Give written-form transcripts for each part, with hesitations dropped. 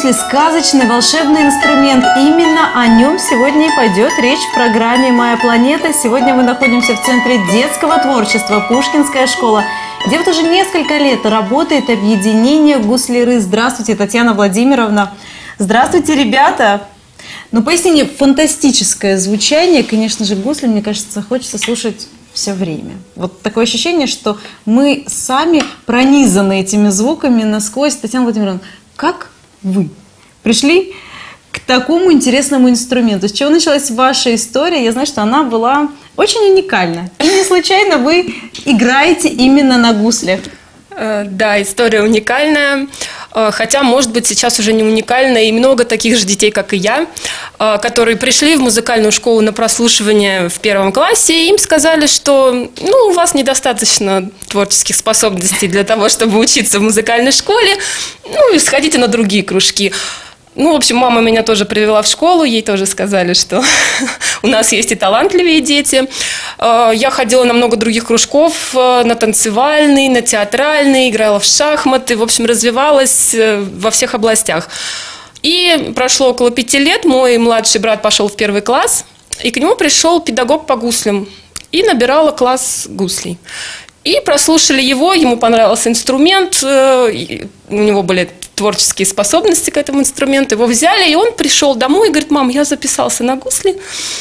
Гусли – сказочный волшебный инструмент. Именно о нем сегодня и пойдет речь в программе «Моя планета». Сегодня мы находимся в Центре детского творчества «Пушкинская школа», где вот уже несколько лет работает объединение «Гусляры». Здравствуйте, Татьяна Владимировна. Здравствуйте, ребята. Ну, поистине фантастическое звучание. Конечно же, гусли, мне кажется, хочется слушать все время. Вот такое ощущение, что мы сами пронизаны этими звуками насквозь. Татьяна Владимировна, как вы пришли к такому интересному инструменту? С чего началась ваша история? Я знаю, что она была очень уникальна. И не случайно вы играете именно на гуслях. Да, история уникальная, хотя, может быть, сейчас уже не уникальная, и много таких же детей, как и я, которые пришли в музыкальную школу на прослушивание в 1 классе, и им сказали, что у вас недостаточно творческих способностей для того, чтобы учиться в музыкальной школе, и сходите на другие кружки. В общем, мама меня тоже привела в школу, ей тоже сказали, что у нас есть и талантливые дети. Я ходила на много других кружков, на танцевальный, на театральный, играла в шахматы, в общем, развивалась во всех областях. И прошло около 5 лет, мой младший брат пошел в 1 класс, и к нему пришел педагог по гуслям, и набирала класс гуслей. И прослушали его, ему понравился инструмент, у него были творческие способности к этому инструменту, его взяли, и он пришел домой и говорит: мам, я записался на гусли.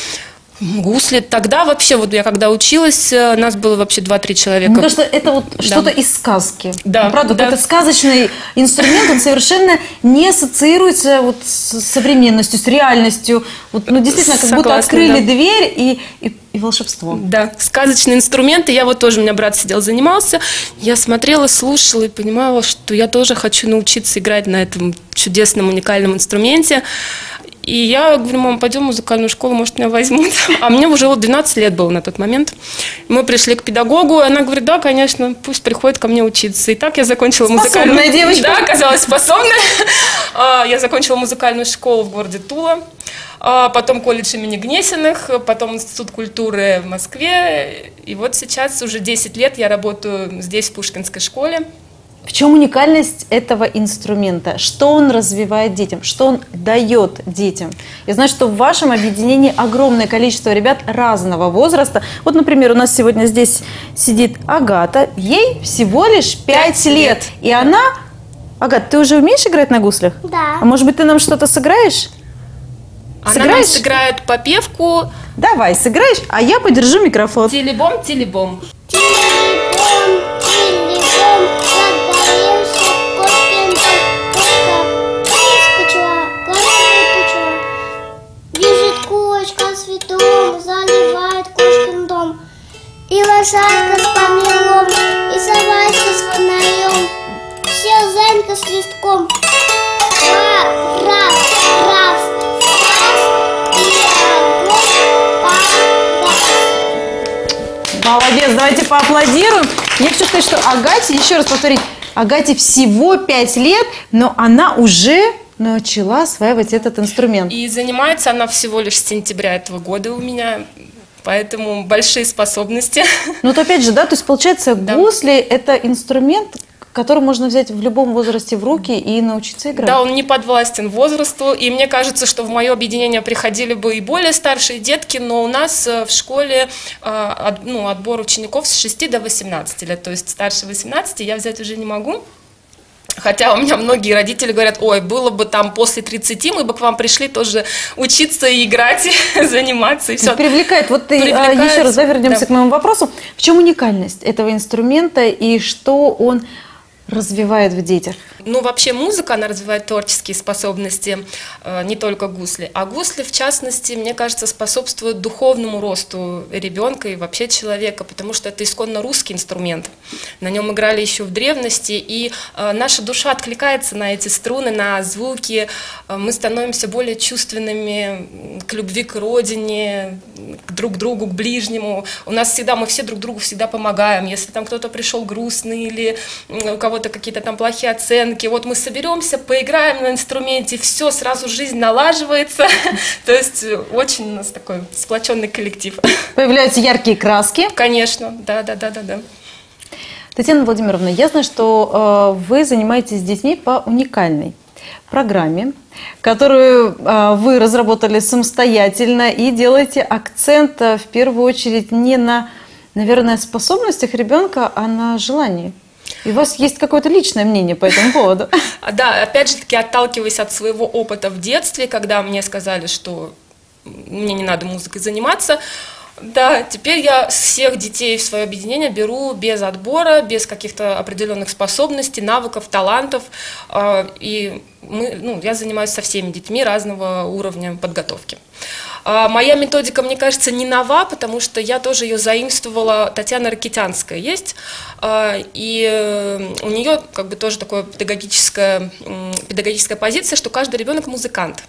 Гусли. Тогда вообще, вот я когда училась, нас было вообще 2-3 человека. Мне кажется, это вот что-то из сказки. Да. Правда, да. Это сказочный инструмент, он совершенно не ассоциируется вот с современностью, с реальностью. Вот, действительно, как будто открыли дверь и волшебство. Да, сказочный инструмент. И я вот тоже, у меня брат сидел, занимался. Я смотрела, слушала и понимала, что я тоже хочу научиться играть на этом чудесном, уникальном инструменте. И я говорю: мам, пойдем в музыкальную школу, может, меня возьмут. А мне уже 12 лет было на тот момент. Мы пришли к педагогу, и она говорит: да, конечно, пусть приходит ко мне учиться. И так я закончила музыкальную... Способная девочка. Да, оказалась способная. Я закончила музыкальную школу в городе Тула, потом колледж имени Гнесиных, потом Институт культуры в Москве. И вот сейчас уже 10 лет я работаю здесь, в Пушкинской школе. В чем уникальность этого инструмента? Что он развивает детям? Что он дает детям? Я знаю, что в вашем объединении огромное количество ребят разного возраста. Вот, например, у нас сегодня здесь сидит Агата. Ей всего лишь 5 лет. И она... Агата, ты уже умеешь играть на гуслях? Да. А может быть, ты нам что-то сыграешь? Она нам сыграет попевку. Давай, сыграешь, а я подержу микрофон. Телебом, телебом. Заливает кошкин дом. И лошадка с помелом, и собачка с фонарем, все зайка с листком. Раз, раз, и Молодец, давайте поаплодируем. Я хочу сказать, что Агате, еще раз повторить, Агате всего 5 лет, но она уже начала осваивать этот инструмент. И занимается она всего лишь с сентября этого года у меня, поэтому большие способности. Вот опять же, да, то есть получается, гусли – это инструмент, который можно взять в любом возрасте в руки и научиться играть. Да, он не подвластен возрасту, и мне кажется, что в мое объединение приходили бы и более старшие детки, но у нас в школе отбор учеников с 6 до 18 лет, то есть старше 18 я взять уже не могу. Хотя у меня многие родители говорят: ой, было бы там после 30, мы бы к вам пришли тоже учиться и играть, и заниматься, и все. Привлекает. Вот еще раз вернемся к моему вопросу. В чем уникальность этого инструмента и что он развивает в детях? Вообще музыка, она развивает творческие способности, не только гусли. А гусли, в частности, мне кажется, способствуют духовному росту ребенка и вообще человека, потому что это исконно русский инструмент. На нем играли еще в древности, и наша душа откликается на эти струны, на звуки. Мы становимся более чувственными к любви к родине, к друг другу, к ближнему. Мы все друг другу всегда помогаем. Если там кто-то пришел грустный или у кого-то какие-то там плохие оценки, вот мы соберемся, поиграем на инструменте, все, сразу жизнь налаживается. То есть очень у нас такой сплоченный коллектив. Появляются яркие краски. Конечно, да. Татьяна Владимировна, я знаю, что вы занимаетесь с детьми по уникальной программе, которую вы разработали самостоятельно и делаете акцент в первую очередь не на, наверное, способностях ребенка, а на желании. И у вас есть какое-то личное мнение по этому поводу? Да, опять же таки, отталкиваясь от своего опыта в детстве, когда мне сказали, что мне не надо музыкой заниматься, да, теперь я всех детей в свое объединение беру без отбора, без каких-то определенных способностей, навыков, талантов. И я занимаюсь со всеми детьми разного уровня подготовки. Моя методика, мне кажется, не нова, потому что я тоже ее заимствовала. Татьяна Ракитянская есть, и у нее как бы тоже такая педагогическая позиция, что каждый ребенок музыкант.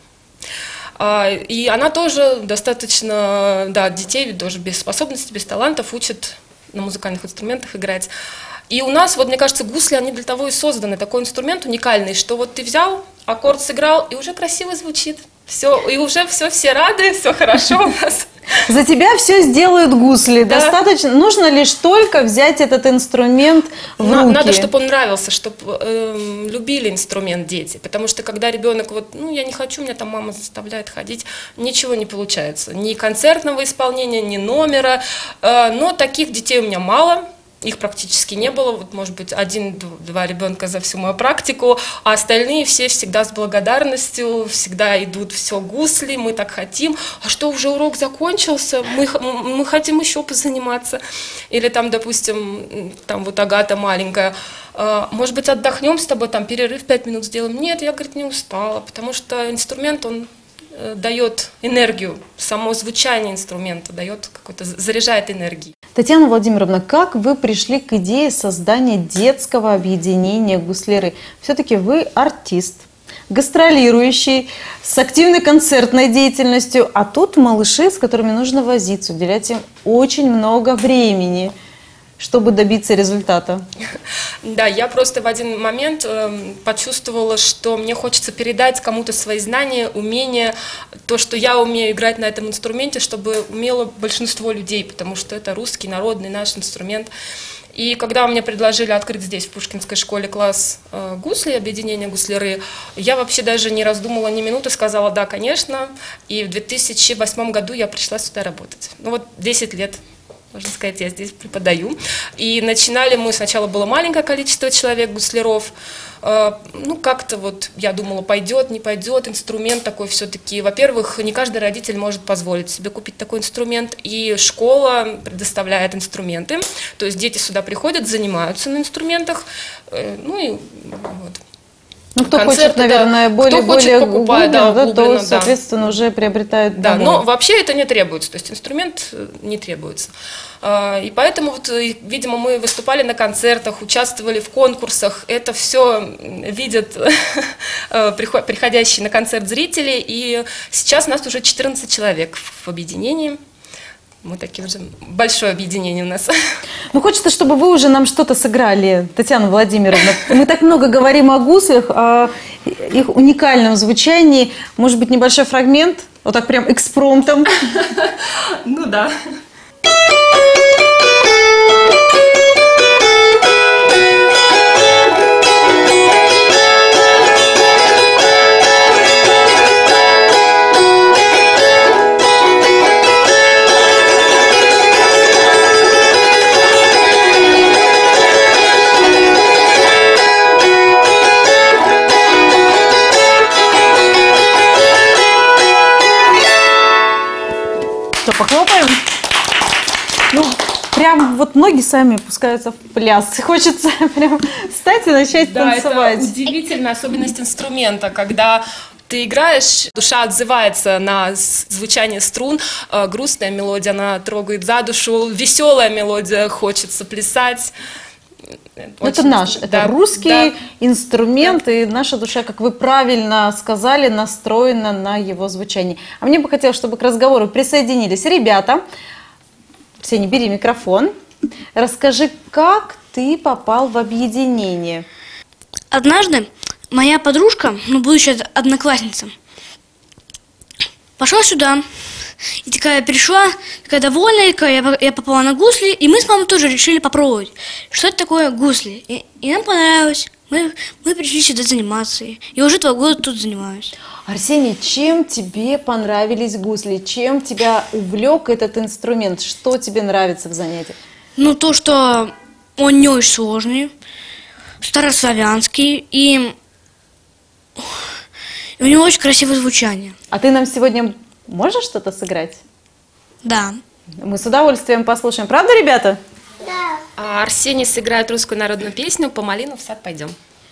И она тоже достаточно, да, детей тоже без способностей, без талантов учит на музыкальных инструментах играть. И у нас, вот мне кажется, гусли, они для того и созданы, такой инструмент уникальный, что вот ты взял, аккорд сыграл, и уже красиво звучит. Все, и уже все рады, все хорошо у нас. За тебя все сделают гусли. Да. Достаточно, нужно лишь только взять этот инструмент в руки. Надо, чтобы он нравился, чтобы любили инструмент дети. Потому что когда ребенок, я не хочу, меня там мама заставляет ходить, ничего не получается. Ни концертного исполнения, ни номера. Но таких детей у меня мало. Их практически не было, вот, может быть, 1-2 ребенка за всю мою практику, а остальные все всегда с благодарностью, всегда идут, все гусли, мы так хотим, а что, уже урок закончился, мы хотим еще позаниматься. Или там, допустим, там вот Агата маленькая, может быть, отдохнем с тобой, там перерыв 5 минут сделаем. Нет, я, говорит, не устала, потому что инструмент, он дает энергию, само звучание инструмента дает какой-то, заряжает энергией. Татьяна Владимировна, как вы пришли к идее создания детского объединения «Гусляры»? Все-таки вы артист, гастролирующий, с активной концертной деятельностью, а тут малыши, с которыми нужно возиться, уделять им очень много времени, чтобы добиться результата. Да, я просто в один момент почувствовала, что мне хочется передать кому-то свои знания, умения, то, что я умею играть на этом инструменте, чтобы умело большинство людей, потому что это русский, народный наш инструмент. И когда мне предложили открыть здесь, в Пушкинской школе, класс гусли, объединение «Гусляры», я вообще даже не раздумала ни минуты, сказала «да, конечно». И в 2008 году я пришла сюда работать. 10 лет. Можно сказать, я здесь преподаю. И начинали мы, сначала было маленькое количество человек, гусляров. Как-то я думала, пойдет, не пойдет, инструмент такой все-таки. Во-первых, не каждый родитель может позволить себе купить такой инструмент, и школа предоставляет инструменты. То есть дети сюда приходят, занимаются на инструментах, кто хочет, наверное, более углубленно, то, соответственно, уже приобретает домой. Да, но вообще это не требуется, то есть инструмент не требуется. И поэтому, видимо, мы выступали на концертах, участвовали в конкурсах, это все видят приходящие на концерт зрители, и сейчас у нас уже 14 человек в объединении. Мы такие уже большое объединение у нас. Хочется, чтобы вы уже нам что-то сыграли, Татьяна Владимировна. Мы так много говорим о гуслях, о их уникальном звучании. Может быть, небольшой фрагмент? Вот так прям экспромтом. Да. Что, похлопаем? Прям ноги сами опускаются в пляс. Хочется прям встать и начать танцевать. Это удивительная особенность инструмента, когда ты играешь, душа отзывается на звучание струн, грустная мелодия, она трогает за душу, веселая мелодия, хочется плясать. Это наш, это русский инструмент, и наша душа, как вы правильно сказали, настроена на его звучание. А мне бы хотелось, чтобы к разговору присоединились ребята. Ксения, бери микрофон. Расскажи, как ты попал в объединение? Однажды моя подружка, будущая одноклассница, пошла сюда. И такая пришла, такая довольная, я попала на гусли, и мы с мамой тоже решили попробовать, что это такое гусли. И нам понравилось. Мы пришли сюда заниматься. Я уже 2 года тут занимаюсь. Арсений, чем тебе понравились гусли? Чем тебя увлек этот инструмент? Что тебе нравится в занятиях? Ну, то, что он не очень сложный, старославянский, и у него очень красивое звучание. А ты нам сегодня можешь что-то сыграть? Да. Мы с удовольствием послушаем. Правда, ребята? Да. А Арсений сыграет русскую народную песню «По малину в сад пойдем».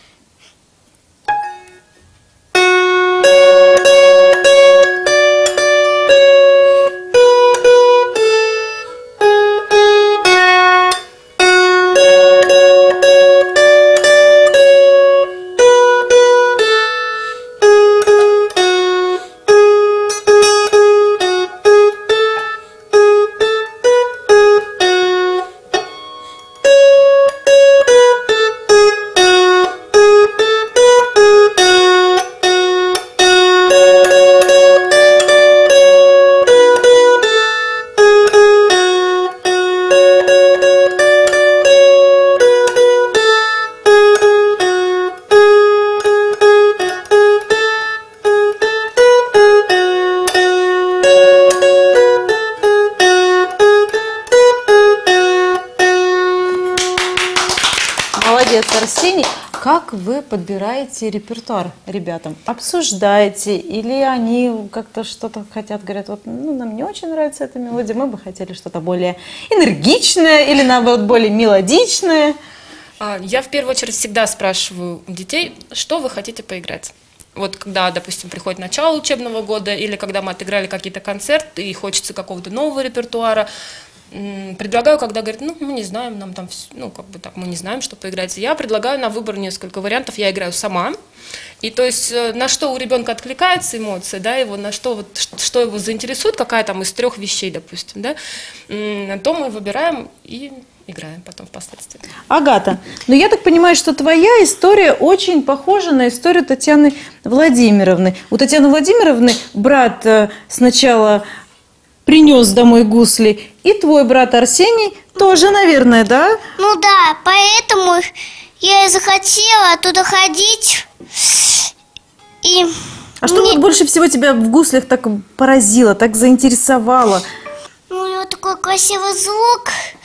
Молодец, Арсений. Как вы подбираете репертуар ребятам? Обсуждаете или они как-то что-то хотят, говорят, вот ну, нам не очень нравится эта мелодия, мы бы хотели что-то более энергичное или наоборот более мелодичное? Я в первую очередь всегда спрашиваю у детей, что вы хотите поиграть. Вот когда, допустим, приходит начало учебного года или когда мы отыграли какие-то концерты и хочется какого-то нового репертуара, предлагаю, когда говорят, ну, мы не знаем, нам там, ну, как бы так, мы не знаем, что поиграть. Я предлагаю на выбор несколько вариантов, я играю сама. И то есть на что у ребенка откликается эмоция, да, его, на что, вот, что его заинтересует, какая там из 3 вещей, допустим, да, то мы выбираем и играем потом впоследствии. Агата, ну я так понимаю, что твоя история очень похожа на историю Татьяны Владимировны. У Татьяны Владимировны брат сначала принес домой гусли, и твой брат Арсений тоже, наверное, да? Ну да, поэтому я и захотела туда ходить. И А что вот больше всего тебя в гуслях так поразило, так заинтересовало? у него такой красивый звук.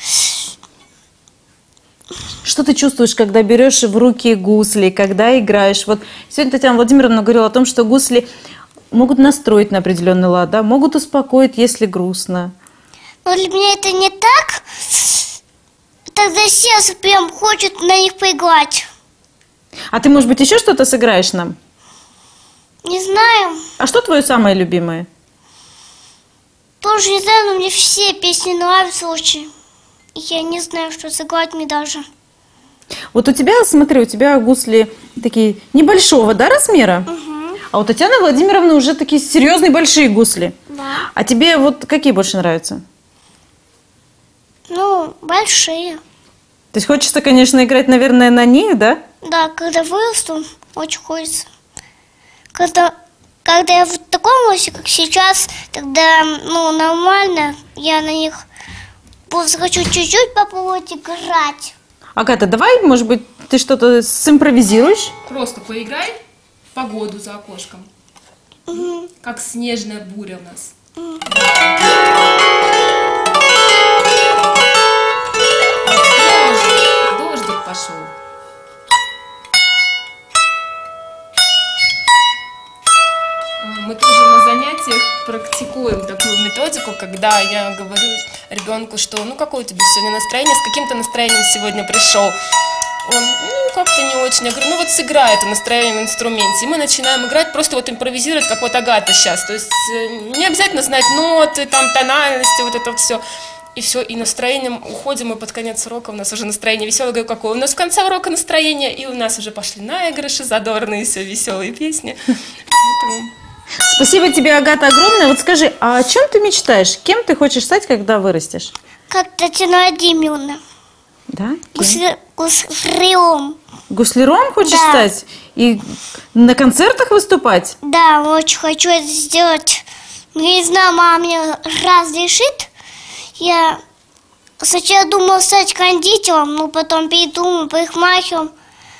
Что ты чувствуешь, когда берешь в руки гусли, когда играешь? Вот сегодня Татьяна Владимировна говорила о том, что гусли могут настроить на определенный лад, да? Могут успокоить, если грустно. Но для меня это не так. Тогда сердце прям хочет на них поиграть. А ты, может быть, еще что-то сыграешь нам? Не знаю. А что твое самое любимое? Тоже не знаю, но мне все песни нравятся очень. Я не знаю, что сыграть мне даже. Вот у тебя, смотри, у тебя гусли такие небольшого, да, размера? Угу. А у Татьяны Владимировны уже такие серьезные большие гусли. Да. А тебе вот какие больше нравятся? Ну, большие. То есть хочется, конечно, играть, наверное, на них, да? Да, когда вырасту, очень хочется. Когда я в таком возрасте, как сейчас, тогда, ну, нормально, я на них просто хочу чуть-чуть попробовать играть. Агата, давай, может быть, ты что-то симпровизируешь? Просто поиграй в погоду за окошком. Угу. Как снежная буря у нас. Дождик пошел. Мы тоже на занятиях практикуем такую методику, когда я говорю ребенку, что ну какое у тебя сегодня настроение, с каким-то настроением сегодня пришел. Он, ну, как-то не очень. Я говорю, ну вот сыграй это настроение на инструменте. И мы начинаем играть, просто вот импровизировать, как вот Агата сейчас. То есть не обязательно знать ноты, там, тональности, вот это вот все. И все, и настроением уходим, и под конец урока у нас уже настроение веселое. Говорю, какое у нас в конце урока настроение, и у нас уже пошли наигрыши, задорные, все веселые песни. Спасибо тебе, Агата, огромное. Вот скажи, а о чем ты мечтаешь? Кем ты хочешь стать, когда вырастешь? Как Татьяна Владимировна. Да? Гусляром. Гусляром хочешь Да. стать? И на концертах выступать? Да, очень хочу это сделать. Но я не знаю, мама мне разрешит. Я сначала думала стать кондитером, но потом передумала, парикмахером.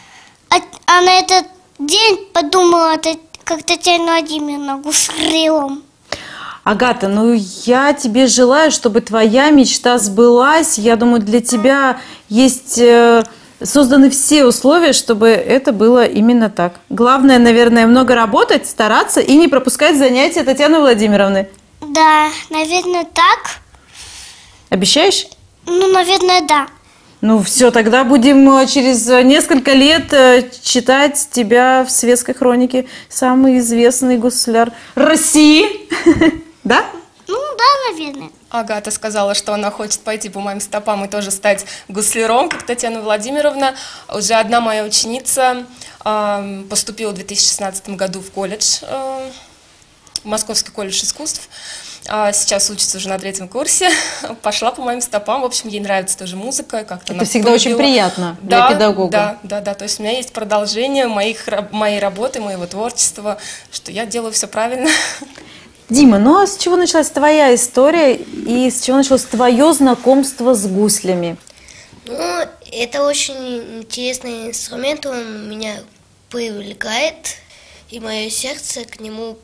а на этот день подумала, как Татьяна Владимировна Гусаревым. Агата, ну я тебе желаю, чтобы твоя мечта сбылась. Я думаю, для тебя есть созданы все условия, чтобы это было именно так. Главное, наверное, много работать, стараться и не пропускать занятия Татьяны Владимировны. Да, наверное, так. Обещаешь? Ну, наверное, да. Ну все, тогда будем через несколько лет читать тебя в светской хронике. Самый известный гусляр России. Да? Ну, да, наверное. Агата сказала, что она хочет пойти по моим стопам и тоже стать гусляром, как Татьяна Владимировна. Уже одна моя ученица поступила в 2016 году в колледж, в Московский колледж искусств. Сейчас учится уже на 3-м курсе, пошла по моим стопам. В общем, ей нравится тоже музыка. Это всегда очень приятно для педагога. Да. То есть у меня есть продолжение моей работы, моего творчества, что я делаю все правильно. Дима, ну а с чего началась твоя история и с чего началось твое знакомство с гуслями? Ну, это очень интересный инструмент, он меня привлекает, и мое сердце к нему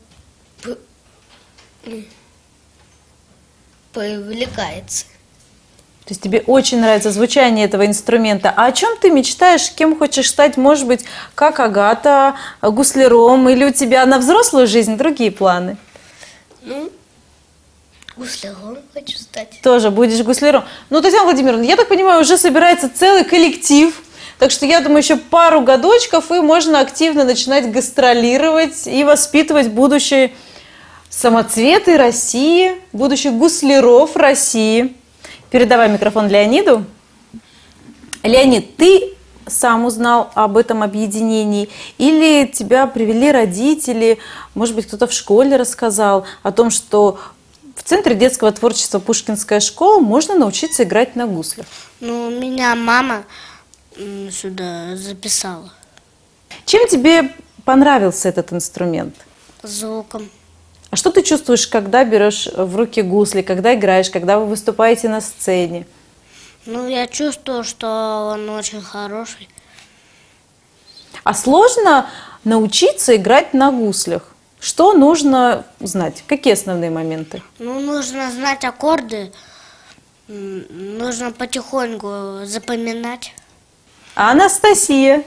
привлекается. То есть тебе очень нравится звучание этого инструмента. А о чем ты мечтаешь, кем хочешь стать? Может быть, как Агата, гусляром, или у тебя на взрослую жизнь другие планы? Ну, гусляром хочу стать. Тоже будешь гусляром. Ну, Татьяна Владимировна, я так понимаю, уже собирается целый коллектив. Так что я думаю, еще пару годочков, и можно активно начинать гастролировать и воспитывать будущие самоцветы России, будущих гусляров России. Передавай микрофон Леониду. Леонид, ты сам узнал об этом объединении или тебя привели родители, может быть, кто-то в школе рассказал о том, что в Центре детского творчества Пушкинская школа можно научиться играть на гуслях? Ну, меня мама сюда записала. Чем тебе понравился этот инструмент? Звуком. А что ты чувствуешь, когда берешь в руки гусли, когда играешь, когда вы выступаете на сцене? Ну, я чувствую, что он очень хороший. А сложно научиться играть на гуслях? Что нужно знать? Какие основные моменты? Ну, нужно знать аккорды, нужно потихоньку запоминать. А Анастасия?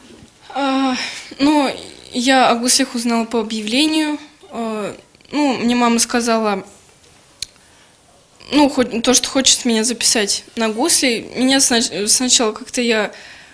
Ну, я о гуслях узнала по объявлению. Ну, мне мама сказала, ну, то, что хочет меня записать на гусли. Меня сначала как-то я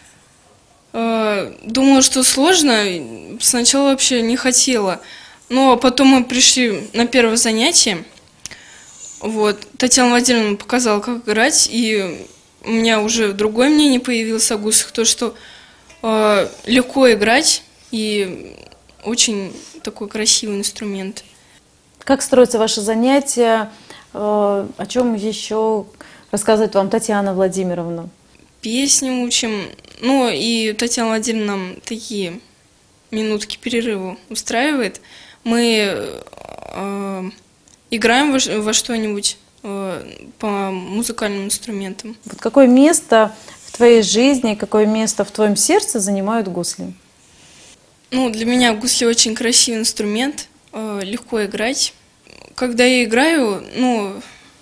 думала, что сложно, сначала вообще не хотела. Но потом мы пришли на первое занятие, вот, Татьяна Владимировна показала, как играть, и у меня уже другое мнение появилось о гуслях, то, что легко играть и очень такой красивый инструмент. Как строятся ваши занятия? О чем еще рассказывает вам Татьяна Владимировна? Песни учим. Ну, и Татьяна Владимировна нам такие минутки перерыва устраивает. Мы играем во что-нибудь по музыкальным инструментам. Вот какое место в твоей жизни, какое место в твоем сердце занимают гусли? Ну, для меня гусли очень красивый инструмент, легко играть. Когда я играю, ну,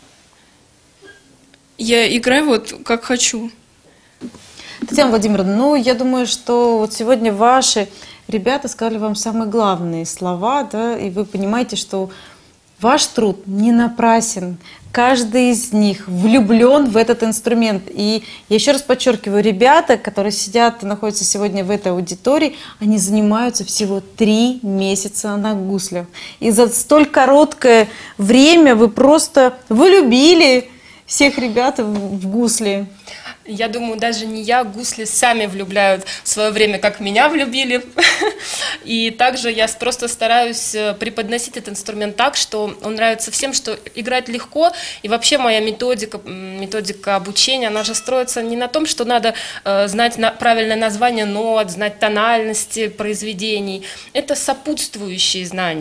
я играю вот как хочу. Татьяна Владимировна, ну, я думаю, что вот сегодня ваши ребята сказали вам самые главные слова, да, и вы понимаете, что ваш труд не напрасен. Каждый из них влюблен в этот инструмент. И я еще раз подчеркиваю, ребята, которые сидят и находятся сегодня в этой аудитории, они занимаются всего 3 месяца на гуслях. И за столь короткое время вы просто влюбили всех ребят в гусли. Я думаю, даже не я, гусли сами влюбляют в свое время, как меня влюбили. И также я просто стараюсь преподносить этот инструмент так, что он нравится всем, что играть легко. И вообще моя методика обучения, она же строится не на том, что надо знать правильное название нот, знать тональности произведений. Это сопутствующие знания.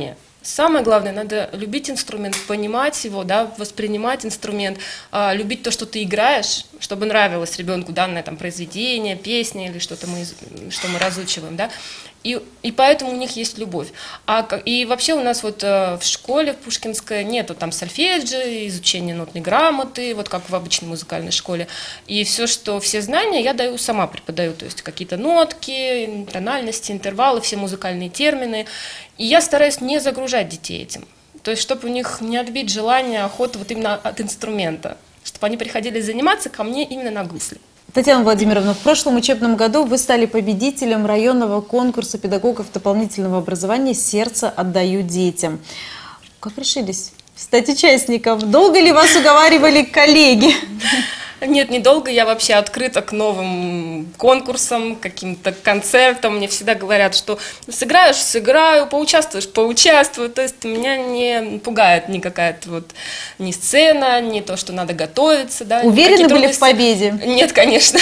самое главное, надо любить инструмент, понимать его, да, воспринимать инструмент, любить то, что ты играешь, чтобы нравилось ребенку данное там произведение, песня или что мы разучиваем, да. И поэтому у них есть любовь. И вообще у нас вот в школе в Пушкинской нету там сольфеджио, изучения нотной грамоты, вот как в обычной музыкальной школе. И все знания я даю сама преподаю, то есть какие-то нотки, тональности, интервалы, все музыкальные термины. И я стараюсь не загружать детей этим. То есть чтобы у них не отбить желание, охоту вот именно от инструмента. Чтобы они приходили заниматься ко мне именно на гусли. Татьяна Владимировна, в прошлом учебном году вы стали победителем районного конкурса педагогов дополнительного образования «Сердце отдаю детям». Как решились стать участником? Долго ли вас уговаривали коллеги? Нет, недолго. Я вообще открыта к новым конкурсам, каким-то концертам. Мне всегда говорят, что сыграешь — сыграю, поучаствуешь — поучаствую. То есть меня не пугает никакая-то вот ни сцена, ни то, что надо готовиться. Да, уверены были в победе? Нет, конечно.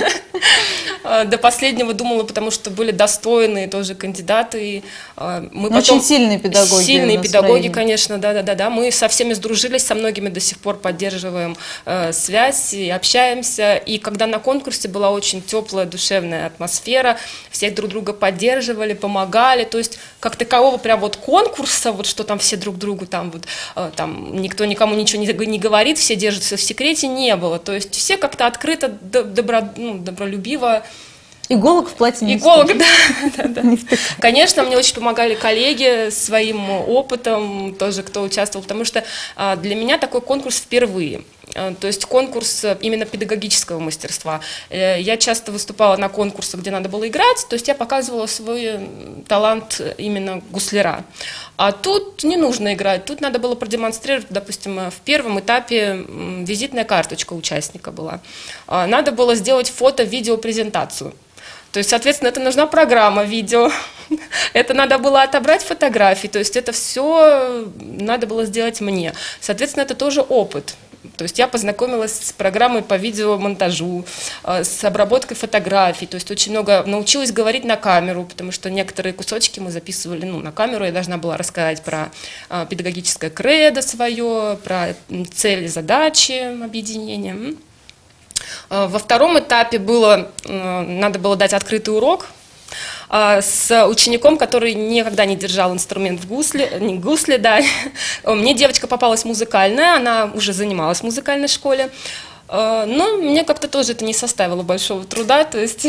До последнего думала, потому что были достойные тоже кандидаты. Очень сильные педагоги. Сильные педагоги, конечно, да. Мы со всеми сдружились, со многими до сих пор поддерживаем связь и общаемся. И когда на конкурсе была очень теплая, душевная атмосфера, всех друг друга поддерживали, помогали. То есть как такового прям вот конкурса, вот что там все друг другу там вот там никто никому ничего не говорит, все держатся в секрете, не было. То есть все как-то открыто, добролюбиво. Иголок в платье не Иголок, да. Конечно, мне очень помогали коллеги своим опытом, тоже кто участвовал, потому что для меня такой конкурс впервые. То есть конкурс именно педагогического мастерства. Я часто выступала на конкурсах, где надо было играть, то есть я показывала свой талант именно гусляра. А тут не нужно играть, тут надо было продемонстрировать, допустим, в первом этапе визитная карточка участника была. Надо было сделать фото-видео-презентацию. То есть, соответственно, это нужна программа видео, это надо было отобрать фотографии, то есть это все надо было сделать мне. Соответственно, это тоже опыт. То есть я познакомилась с программой по видеомонтажу, с обработкой фотографий, то есть очень много научилась говорить на камеру, потому что некоторые кусочки мы записывали на камеру, я должна была рассказать про педагогическое кредо свое, про цели, задачи объединения. Во втором этапе надо было дать открытый урок с учеником, который никогда не держал инструмент в гусле, да. Мне девочка попалась музыкальная, она уже занималась в музыкальной школе, но мне как-то тоже это не составило большого труда, то есть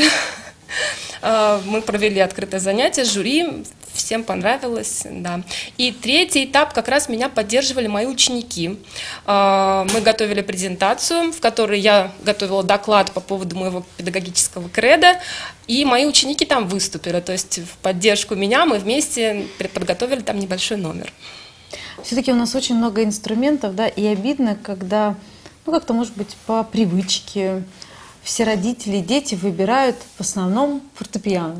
мы провели открытое занятие, жюри, всем понравилось, да. И третий этап как раз меня поддерживали мои ученики. Мы готовили презентацию, в которой я готовила доклад по поводу моего педагогического кредо, и мои ученики там выступили, то есть в поддержку меня мы вместе подготовили там небольшой номер. Все-таки у нас очень много инструментов, да, и обидно, когда, как-то, может быть, по привычке все родители и дети выбирают в основном фортепиано.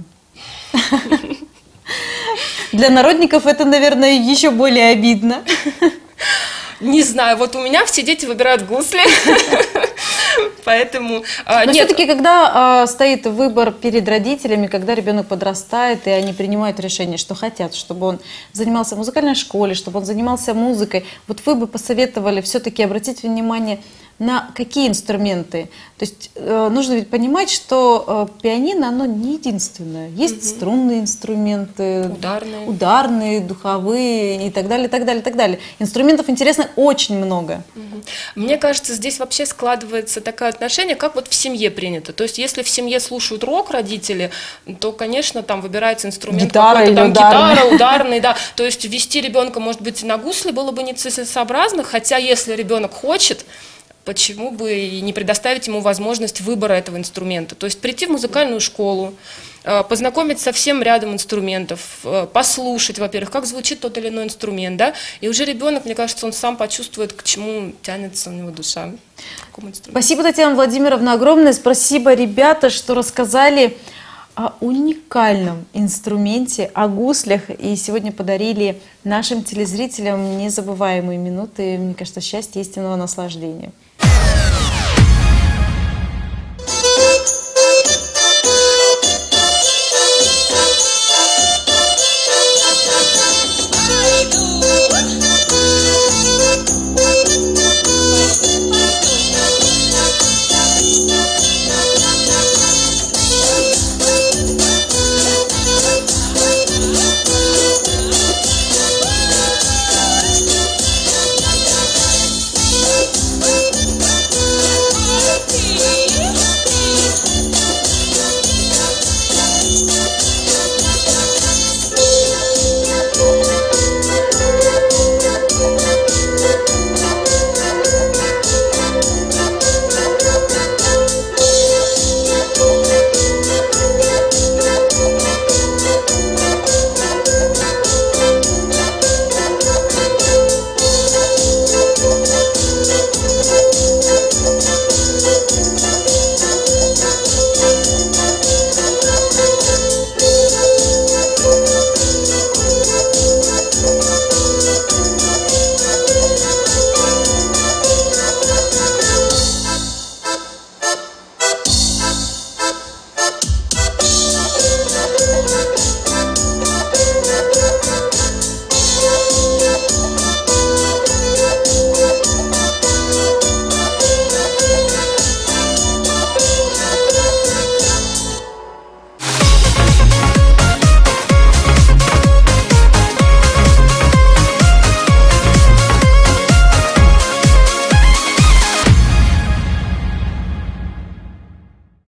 Для народников это, наверное, еще более обидно. Не знаю, вот у меня все дети выбирают гусли, поэтому... Но все-таки, когда стоит выбор перед родителями, когда ребенок подрастает, и они принимают решение, что хотят, чтобы он занимался в музыкальной школе, чтобы он занимался музыкой, вот вы бы посоветовали все-таки обратить внимание на какие инструменты? То есть нужно ведь понимать, что пианино, оно не единственное. Есть струнные инструменты, ударные, духовые и так далее, так далее, так далее. Инструментов интересно очень много. Мне кажется, здесь вообще складывается такое отношение, как вот в семье принято. То есть если в семье слушают рок родители, то, конечно, там выбирается инструмент какой-то, там гитара, ударный, да. То есть ввести ребенка, может быть, на гусли было бы нецелесообразно, хотя если ребенок хочет, почему бы и не предоставить ему возможность выбора этого инструмента. То есть прийти в музыкальную школу, познакомиться со всем рядом инструментов, послушать, во-первых, как звучит тот или иной инструмент, да, и уже ребенок, мне кажется, он сам почувствует, к чему тянется у него душа. Спасибо, Татьяна Владимировна, огромное спасибо, ребята, что рассказали о уникальном инструменте, о гуслях, и сегодня подарили нашим телезрителям незабываемые минуты, мне кажется, счастья, истинного наслаждения.